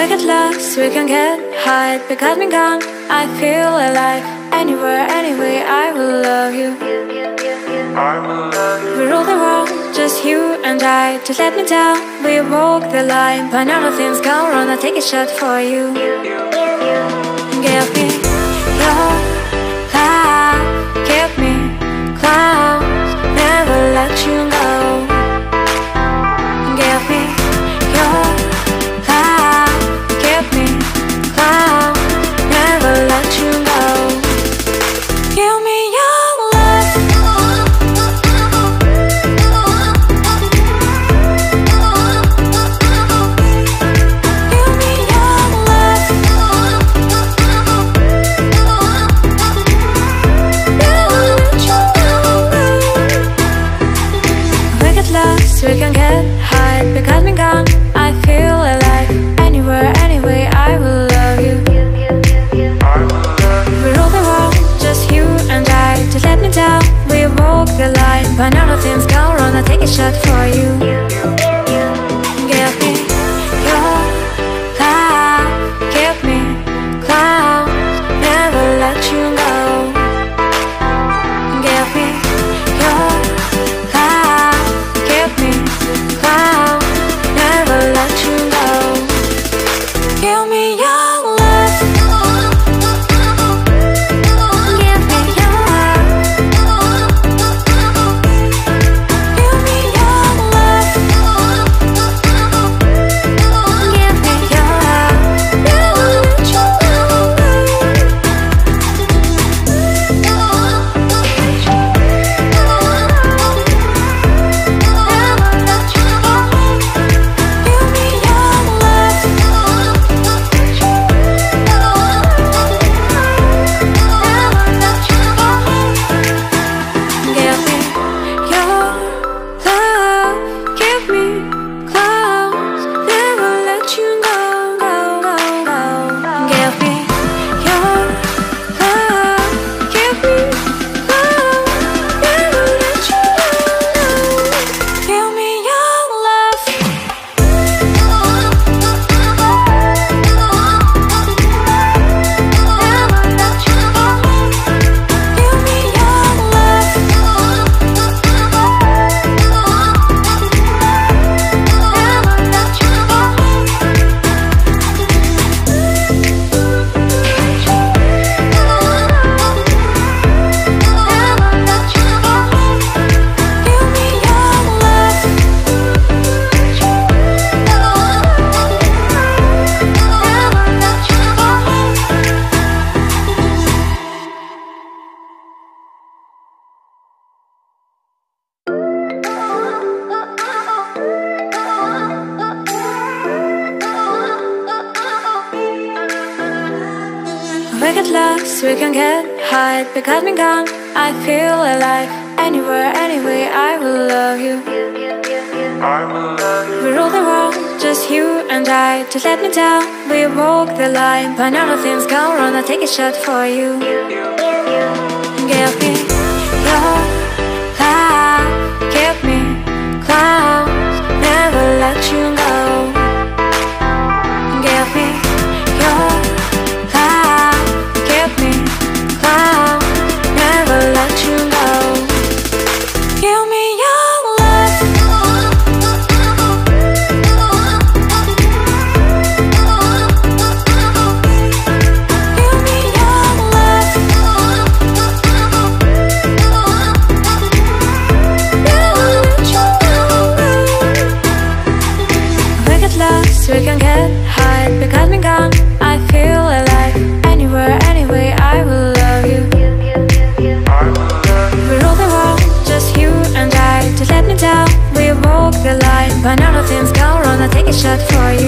get lost, we can get high. Because me gone, I feel alive. Anywhere, anyway, I will love you. We rule the world, just you and I. Just let me down, we walk the line. But now nothing's gone wrong, I'll take a shot for you. Give me your love, give me close, never let you go. Give me your love, give me close, never let you go. Give me your love. Give me your love. We get lost, we can get high. Because me gone, I feel alive. Anywhere, anyway, I will love you. We rule the world, just you and I. Just let me down, we walk the line. But now nothing's gone wrong, I'll take a shot for you. Give me your love, give me close, never let you go. Give me your love, give me close, never let you go. Give me your love. Give me your love. Give me your love. Give me your love. Never let you go. We get lost, we can get high. Because me gone, I feel alive. Anywhere, anyway, I will love you. We rule the world, just you and I. Just let me down, we walk the line. But now nothing's gone wrong, I'll take a shot for you. Give me your love, give me close, never let you go. Give me your love, give me close, never let you go. Give me your love. Give me your love. Never let you go. We get lost, we can get high. Because me gone, I feel alive. Anywhere, anyway, I will love you. We rule the world, just you and I. Just let me down, we walk the line. But now nothing's gone wrong, I'll take a shot for you.